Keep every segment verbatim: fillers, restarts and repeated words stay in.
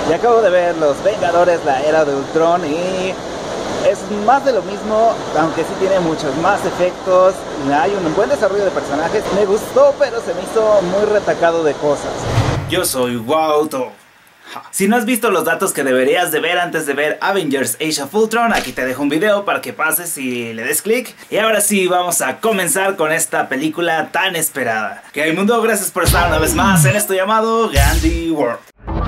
Y acabo de ver Los Vengadores, la Era de Ultron, y es más de lo mismo, aunque sí tiene muchos más efectos. Hay un buen desarrollo de personajes. Me gustó, pero se me hizo muy retacado de cosas. Yo soy Wauto. Si no has visto los datos que deberías de ver antes de ver Avengers Age of Ultron, aquí te dejo un video para que pases y le des clic. Y ahora sí, vamos a comenzar con esta película tan esperada. Que hay mundo, gracias por estar una vez más en esto llamado Gandhi World.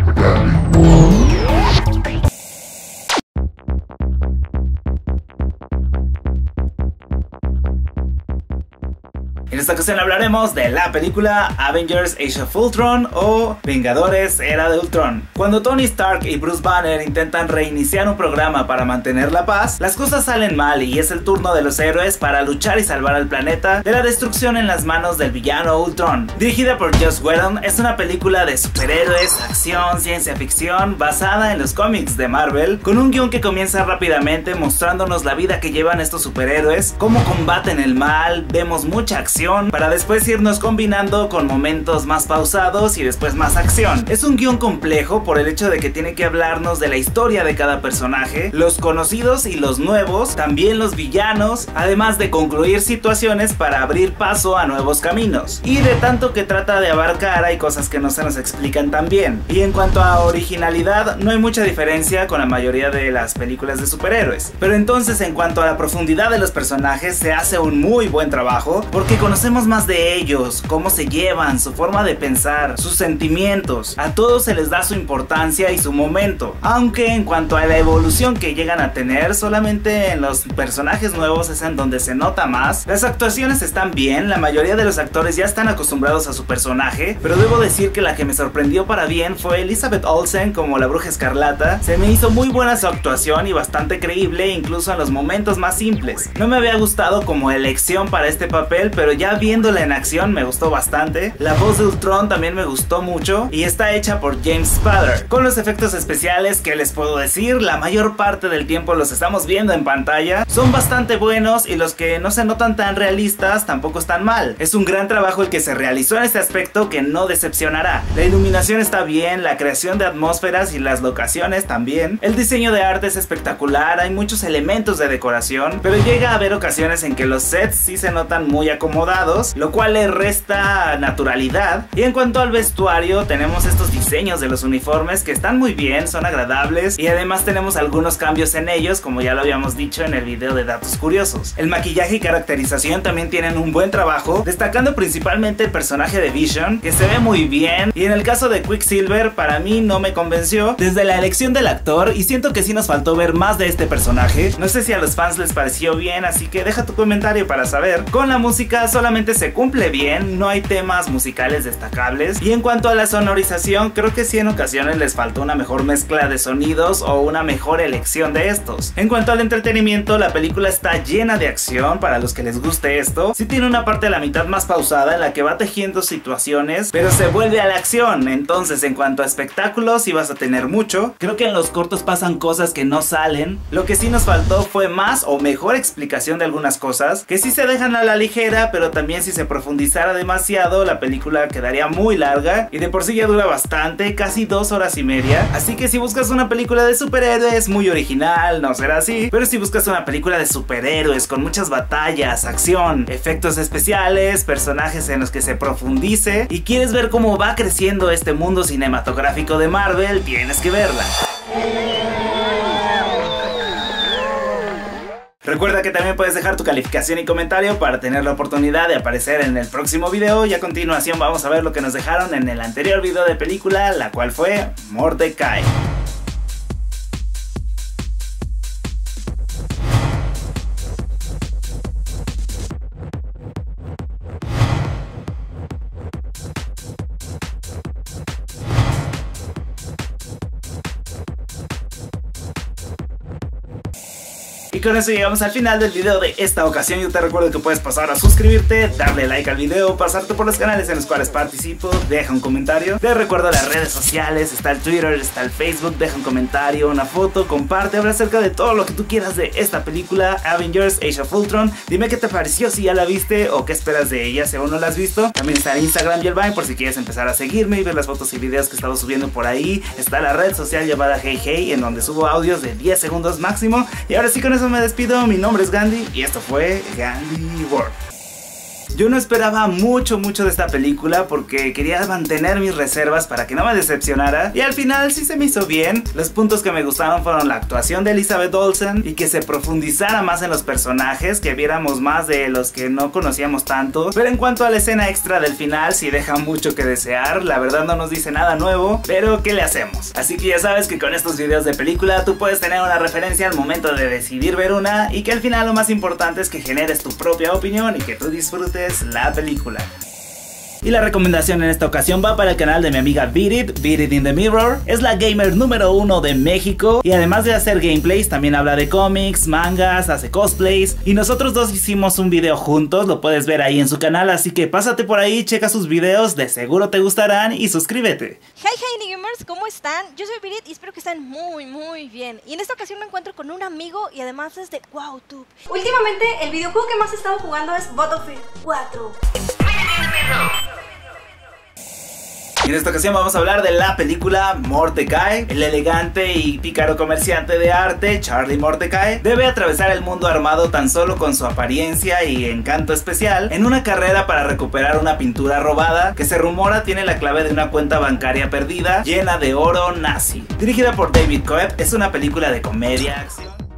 En esta ocasión hablaremos de la película Avengers Age of Ultron o Vengadores Era de Ultron. Cuando Tony Stark y Bruce Banner intentan reiniciar un programa para mantener la paz, las cosas salen mal y es el turno de los héroes para luchar y salvar al planeta de la destrucción en las manos del villano Ultron. Dirigida por Joss Whedon, es una película de superhéroes, acción, ciencia ficción, basada en los cómics de Marvel, con un guión que comienza rápidamente mostrándonos la vida que llevan estos superhéroes, cómo combaten el mal, vemos mucha acción, para después irnos combinando con momentos más pausados y después más acción. Es un guión complejo por el hecho de que tiene que hablarnos de la historia de cada personaje, los conocidos y los nuevos, también los villanos, además de concluir situaciones para abrir paso a nuevos caminos. Y de tanto que trata de abarcar, hay cosas que no se nos explican tan bien. Y en cuanto a originalidad, no hay mucha diferencia con la mayoría de las películas de superhéroes. Pero entonces, en cuanto a la profundidad de los personajes, se hace un muy buen trabajo, porque con conocemos más de ellos, cómo se llevan, su forma de pensar, sus sentimientos. A todos se les da su importancia y su momento. Aunque en cuanto a la evolución que llegan a tener, solamente en los personajes nuevos es en donde se nota más. Las actuaciones están bien, la mayoría de los actores ya están acostumbrados a su personaje, pero debo decir que la que me sorprendió para bien fue Elizabeth Olsen como la Bruja Escarlata. Se me hizo muy buena su actuación y bastante creíble, incluso en los momentos más simples. No me había gustado como elección para este papel, pero ya viéndola en acción me gustó bastante. La voz de Ultron también me gustó mucho y está hecha por James Spader. Con los efectos especiales, ¿qué les puedo decir? La mayor parte del tiempo los estamos viendo en pantalla. Son bastante buenos y los que no se notan tan realistas tampoco están mal. Es un gran trabajo el que se realizó en este aspecto que no decepcionará. La iluminación está bien, la creación de atmósferas y las locaciones también. El diseño de arte es espectacular, hay muchos elementos de decoración, pero llega a haber ocasiones en que los sets sí se notan muy acomodados, lo cual le resta naturalidad. Y en cuanto al vestuario, tenemos estos diseños de los uniformes que están muy bien, son agradables, y además tenemos algunos cambios en ellos, como ya lo habíamos dicho en el video de datos curiosos. El maquillaje y caracterización también tienen un buen trabajo, destacando principalmente el personaje de Vision, que se ve muy bien, y en el caso de Quicksilver, para mí no me convenció desde la elección del actor, y siento que sí nos faltó ver más de este personaje. No sé si a los fans les pareció bien, así que deja tu comentario para saber. Con la música solamente se cumple bien, no hay temas musicales destacables, y en cuanto a la sonorización, creo que sí en ocasiones les faltó una mejor mezcla de sonidos o una mejor elección de estos. En cuanto al entretenimiento, la película está llena de acción para los que les guste esto. Sí tiene una parte de la mitad más pausada en la que va tejiendo situaciones, pero se vuelve a la acción. Entonces, en cuanto a espectáculos, sí vas a tener mucho. Creo que en los cortos pasan cosas que no salen. Lo que sí nos faltó fue más o mejor explicación de algunas cosas que sí se dejan a la ligera, pero también si se profundizara demasiado la película quedaría muy larga, y de por sí ya dura bastante, casi dos horas y media. Así que si buscas una película de superhéroes muy original, no será así, pero si buscas una película de superhéroes con muchas batallas, acción, efectos especiales, personajes en los que se profundice y quieres ver cómo va creciendo este mundo cinematográfico de Marvel, tienes que verla. Recuerda que también puedes dejar tu calificación y comentario para tener la oportunidad de aparecer en el próximo video, y a continuación vamos a ver lo que nos dejaron en el anterior video de película, la cual fue Mordecai. Y con eso llegamos al final del video de esta ocasión. Yo te recuerdo que puedes pasar a suscribirte, darle like al video, pasarte por los canales en los cuales participo, deja un comentario. Te recuerdo las redes sociales, está el Twitter, está el Facebook, deja un comentario, una foto, comparte, habla acerca de todo lo que tú quieras de esta película Avengers Age of Ultron. Dime qué te pareció, si ya la viste o qué esperas de ella si aún no la has visto. También está en Instagram y el Vine por si quieres empezar a seguirme y ver las fotos y videos que he estado subiendo por ahí. Está la red social llamada Hey Hey, en donde subo audios de diez segundos máximo. Y ahora sí, con eso me despido. Mi nombre es Gandhi y esto fue Gandhi World. Yo no esperaba mucho, mucho de esta película porque quería mantener mis reservas para que no me decepcionara. Y al final sí se me hizo bien. Los puntos que me gustaron fueron la actuación de Elizabeth Olsen y que se profundizara más en los personajes, que viéramos más de los que no conocíamos tanto. Pero en cuanto a la escena extra del final, sí deja mucho que desear. La verdad no nos dice nada nuevo, pero ¿qué le hacemos? Así que ya sabes que con estos videos de película tú puedes tener una referencia al momento de decidir ver una, y que al final lo más importante es que generes tu propia opinión y que tú disfrutes la película. Y la recomendación en esta ocasión va para el canal de mi amiga Beat It, Beat It in the Mirror. Es la gamer número uno de México y además de hacer gameplays también habla de cómics, mangas, hace cosplays, y nosotros dos hicimos un video juntos, lo puedes ver ahí en su canal, así que pásate por ahí, checa sus videos, de seguro te gustarán, y suscríbete. Hey hey gamers, ¿cómo están? Yo soy Beat It y espero que estén muy muy bien. Y en esta ocasión me encuentro con un amigo y además es de WowTube. Últimamente el videojuego que más he estado jugando es Battlefield cuatro. Y en esta ocasión vamos a hablar de la película Mordecai. El elegante y pícaro comerciante de arte, Charlie Mordecai, debe atravesar el mundo armado tan solo con su apariencia y encanto especial en una carrera para recuperar una pintura robada que se rumora tiene la clave de una cuenta bancaria perdida llena de oro nazi. Dirigida por David Koepp, es una película de comedia, acción.